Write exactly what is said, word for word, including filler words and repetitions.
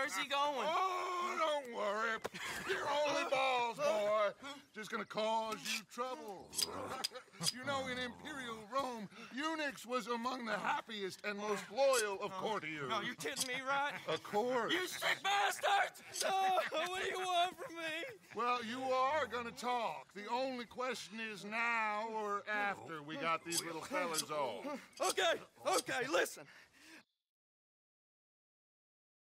Where's he going? Oh, don't worry. You're only balls, boy. Just gonna cause you trouble. You know, in Imperial Rome, eunuchs was among the happiest and most loyal of courtiers. No, you kidding me, right? Of course. You sick bastards! No, what do you want from me? Well, you are gonna talk. The only question is now or after we got these little fellas off. Okay, okay, listen.